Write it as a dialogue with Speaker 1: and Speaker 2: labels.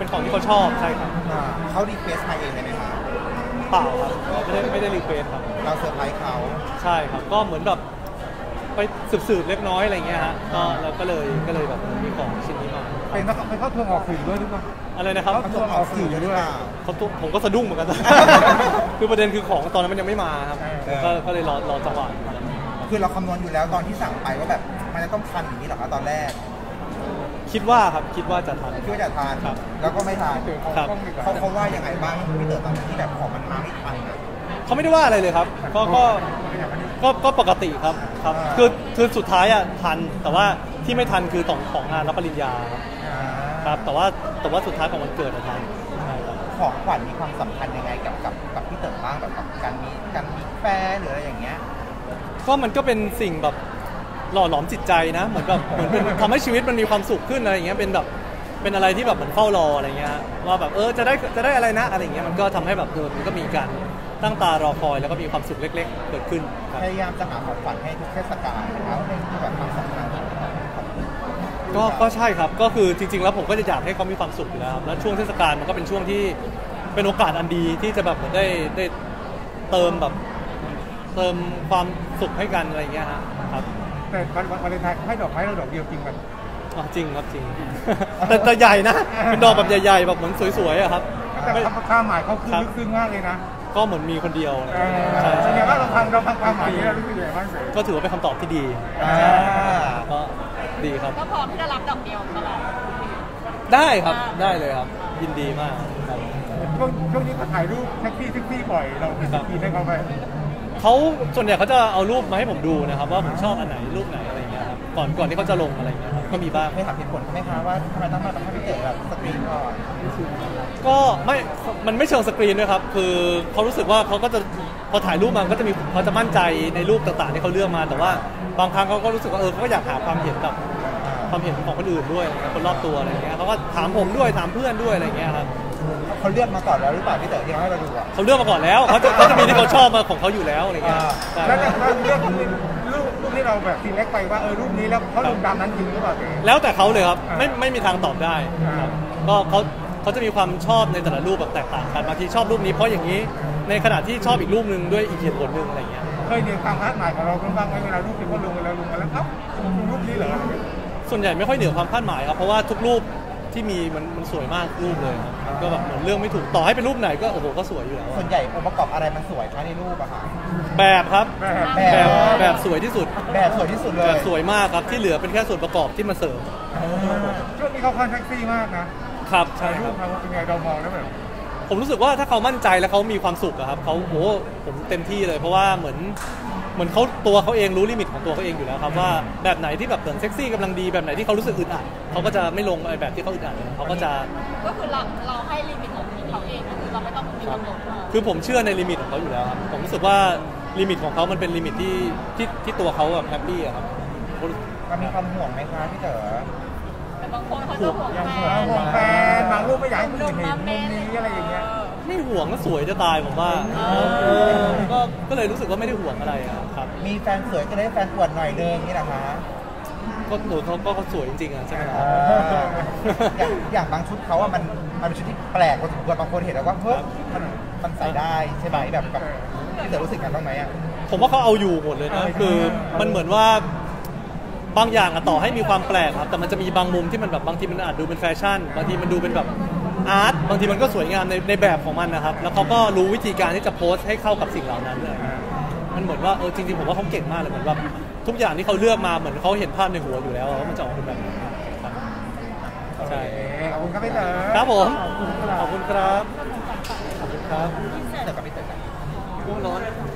Speaker 1: เป็นของที่เขาชอบใช่ครับ
Speaker 2: เขารีเควสมาเองเลยไหมครับ
Speaker 1: เปล่าครับไม่ได้รีเควสครับ
Speaker 2: เราเซอร์ไพรส์เขา
Speaker 1: ใช่ครับก็เหมือนแบบไปสืบเล็กน้อยอะไรเงี้ยฮะก็เราก็เลยแบบมีของชิ้นนี้มา
Speaker 3: เป็นเขาทวงออกสื่อด้วยหรือเปล่า
Speaker 1: อะไรนะครับ
Speaker 3: เขาทวงออกสื่อด้วย
Speaker 1: เขาผมก็สะดุ้งเหมือนกันคือประเด็นคือของตอนนั้นมันยังไม่มาครับก็เลยรอจังหวะ
Speaker 2: คือเราคำนวณอยู่แล้วตอนที่สั่งไปว่าแบบมันจะต้องทันอย่างนี้หรอครับตอนแรก
Speaker 1: คิดว่าจะทัน
Speaker 2: ครับแล้วก็ไม่ทันเขาว่ายังไงบ้างพี่เต๋อตอนที่แบบของมันมาไม่ทัน
Speaker 1: เขาไม่ได้ว่าอะไรเลยครับก็ปกติครับคือสุดท้ายอ่ะทันแต่ว่าที่ไม่ทันคือของงานรับปริญญาครับแต่ว่าสุดท้ายของวันเกิดทัน
Speaker 2: ของขวัญมีความสัมพันธ์ยังไงกับพี่เต๋อบ้างแบบการมีแฟนหรืออะไรอย่างเงี้ย
Speaker 1: ก็มันก็เป็นสิ่งแบบหล่อหลอมจิตใจนะเหมือนเป็นทำให้ชีวิตมันมีความสุขขึ้นอะไรอย่างเงี้ยเป็นอะไรที่แบบเหมือนเฝ้ารออะไรเงี้ยว่าแบบจะได้อะไรนะอะไรเงี้ยมันก็ทำให้แบบมันก็มีการตั้งตารอคอยแล้วก็มีความสุขเล็กๆเกิดขึ้น
Speaker 2: พยายามจะหาของขวัญให้ทุกเทศกาลนะครับในแบบความสำคัญ
Speaker 1: ก็ใช่ครับก็คือจริงๆแล้วผมก็จะอยากให้เขามีความสุขอยู่แล้วแล้วช่วงเทศกาลมันก็เป็นช่วงที่เป็นโอกาสอันดีที่จะแบบเหมือนได้เติมความสุขให้กันอะไรเงี้ยครับ
Speaker 3: แต่วันเลนไทน์ให้ดอกไม้เราดอกเดียวจริงแบบ
Speaker 1: จริงครับจริงแต่ใหญ่นะเป็นดอกแบบใหญ่ๆแบบเหมือนสวยๆครับ
Speaker 3: แต่ความหมายเขาคือลึกซึ้งมากเลยนะ
Speaker 1: ก็เหมือนมีคนเดียว
Speaker 3: ใช่แสดงว่าเราฟังความหมายนี้เรารู้สึกยังไงบ้าง
Speaker 1: ก็ถือว่าเป็นคำตอบที่ดีก็ดีครับ
Speaker 4: ก็พร้อมที่จะรับดอกเดียวตลอด
Speaker 1: ได้ครับได้เลยครับยินดีมากครับ
Speaker 3: ช่วงนี้เขาถ่ายรูปแท็กซี่บ่อยเรามีสกีให้เขาไป
Speaker 1: เขาส่วนใหญ่เขาจะเอารูปมาให้ผมดูนะครับว่าผมชอบอันไหนรูปไหนอะไรเงี้ยครับก่อนที่เขาจะลงอะไรเงี้ยครับก็มีบ้าง
Speaker 2: ไม่ถามเหตุผลไหมคะว่าทำไมต้องมาให้พี่เต๋อแบบสกรีนก่อน
Speaker 1: ก็มันไม่เชิงสกรีนด้วยครับคือเขารู้สึกว่าเขาก็จะพอถ่ายรูปมาก็จะมีเขาจะมั่นใจในรูปต่างๆที่เขาเลือกมาแต่ว่าบางครั้งเขาก็รู้สึกว่าเขาก็อยากหาความเห็นกับความเห็นของคนอื่นด้วยคนรอบตัวอะไรเงี้ยเขาก็ถามผมด้วยถามเพื่อนด้วยอะไรเงี้ยครับ
Speaker 2: เขาเลือกมาก่อนแล้วหรือเปล่าพี่เต๋อที่ให้เราดูอ่ะ
Speaker 1: เขาเลือกมาก่อนแล้วเขาจะมีที่เขาชอบมาของเขาอยู่แล้วอะไรเงี้ย
Speaker 3: แล้วเลือกรูปที่เราแบบทีเล็กไปว่ารูปนี้แล้วเขาลงตามนั้นจริงหรือเปล่า
Speaker 1: แล้วแต่เขาเลยครับไม่มีทางตอบได้ก็เขาจะมีความชอบในแต่ละรูปแบบแตกต่างกันบางทีชอบรูปนี้เพราะอย่างนี้ในขณะที่ชอบอีกรูปนึงด้วยอีกเหตุผลนึงอะไรเงี้ย
Speaker 3: เคยเรียนตามคาดหมายของเราบ้างไหมเวลารูปที่เขาลงแล้วรูปนี้เหรอ
Speaker 1: ส่วนใหญ่ไม่ค่อยเหนือความคาดหมายครับเพราะว่าทุกรูปที่มีมันสวยมากรูปเลยก็แบบเหมือนเรื่องไม่ถูกต่อให้เป็นรูปไหนก็โอ้โหก็สวยอยู่แล้ว
Speaker 2: ส่วนใหญ่องค์ประกอบอะไรมันสวยคะในรูปอะค่ะ
Speaker 1: แบบครับแบบสวยที่สุด
Speaker 2: แบบสวยที่สุดเลย
Speaker 1: แบบสวยมากครับที่เหลือเป็นแค่ส่วนประกอบที่มาเสริม
Speaker 3: ช่วงนี้เขาคอนแท็กซี่มากนะครับใช่รูปเขาเป็นไงเรามองแล้วแบบ
Speaker 1: ผมรู้สึกว่าถ้าเขามั่นใจแล้วเขามีความสุขอะครับเขาโอ้ผมเต็มที่เลยเพราะว่าเหมือนตัวเขาเองรู้ลิมิตของตัวเขาเองอยู่แล้วครับว่าแบบไหนที่แบบเซ็กซี่กำลังดีแบบไหนที่เขารู้สึกอึดอัดเขาก็จะไม่ลงแบบที่เขาอึดอัดเขาก็จะ
Speaker 4: ก็คือเราให้ลิมิตของเขาเองคือเราไม่ต้องมีกำหนด
Speaker 1: คือผมเชื่อในลิมิตของเขาอยู่แล้วครับผมรู้สึกว่าลิมิตของเขามันเป็นลิมิตที่ตัวเขาแบบแฮปปี้อะครับ
Speaker 2: มันมีความห่วงไหมคะพี่เต๋
Speaker 4: อบางคนเขาจะ
Speaker 3: ห่วงแฟนบางรูปไม่อยากให้คนอื่นเห็นมุมนี้อะไรอย่างเงี้ย
Speaker 1: ไม่ห่วงก็สวยจะตายผมว่าก็เลยรู้สึกว่าไม่ได้ห่วงอะไรครับ
Speaker 2: มีแฟนสวยก็ได้แฟนอวดหน่อยนึงนี่แหละคะ
Speaker 1: ก็หนูเขาสวยจริงๆอ่ะใช่ไหมครับ
Speaker 2: อย่างบางชุดเขาว่ามันเป็นชุดที่แปลกกว่าบางคนเห็นแล้วว่าเฮ้ยมันใส่ได้ใช่ไหมแบบพี่เต๋อรู้สึกกันบ้างไหมอ่ะ
Speaker 1: ผมว่าเขาเอาอยู่หมดเลยนะคือมันเหมือนว่าบางอย่างต่อให้มีความแปลกครับแต่มันจะมีบางมุมที่มันแบบบางทีมันอาจดูเป็นแฟชั่นบางทีมันดูเป็นแบบอาร์ตบางทีมันก็สวยงามในแบบของมันนะครับแล้วเขาก็รู้วิธีการที่จะโพสให้เข้ากับสิ่งเหล่านั้นเลยมันเหมือนว่าจริงๆผมว่าเขาเก่งมากเลยเหมือนแบบทุกอย่างที่เขาเลือกมาเหมือนเขาเห็นภาพในหัวอยู่แล้วว่ามันจะออกเป็นแบบไหนครับใช่
Speaker 3: ขอบคุณครับพี่เต๋อ
Speaker 1: ครับผมขอบคุณครับขอบคุณครับ
Speaker 2: แต่กับพี่เต๋อ
Speaker 1: ร้อน